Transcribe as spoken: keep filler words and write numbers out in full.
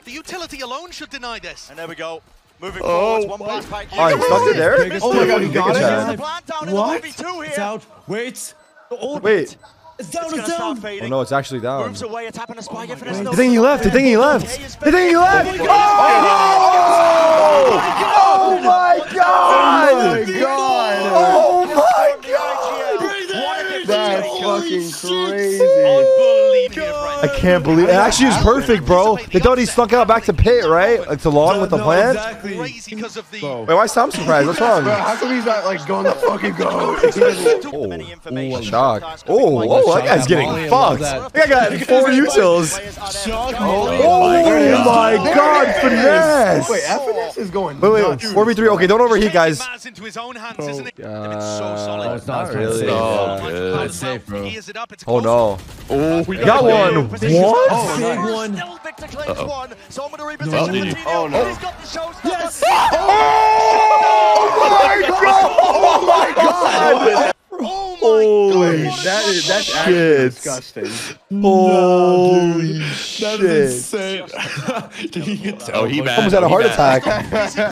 The utility alone should deny this. And there we go. Moving Oh, forward, one pass back. Oh, he's stuck it there? Oh my god, he got There's it. the plant down in What? the one v two here. It's out. Wait. Oh, Wait. It's down, It's it's gonna start down. fading. Oh no, it's actually down. Moves away, it's happened to spy. F N S. They think he left. They think he left. They think he left. Oh! Oh my god! Oh my god! Oh my god! That's fucking crazy. I can't believe it. Actually, it's perfect, bro. They thought he stuck out back to pit, right? Like to long with the No, plan. exactly. Crazy because of the Wait, why is Tom surprised? What's wrong? Bro, how come he's not like going to fucking go? Oh, shock. Oh, oh, that guy's getting fucked. That guy got four utils. Oh my god, finesse. Wait, F N S is going. Wait, wait, nuts. four v three. Okay, don't overheat, guys. into his own hands, isn't it? And it's so Uh, solid. it's not really. No, good. It's safe, bro. It up. It's a Oh close no. Oh, We got one. What? Oh, big one. Still Victor claims one. So I'm gonna No, reposition no, no. Martino. Oh, no. He's got the showstopper. Yes. Oh my god! Oh my god! Oh my Holy god. That is that's actually shit. disgusting. Holy That shit. is insane. Oh, he bad. Almost had a Oh, he heart bad. attack.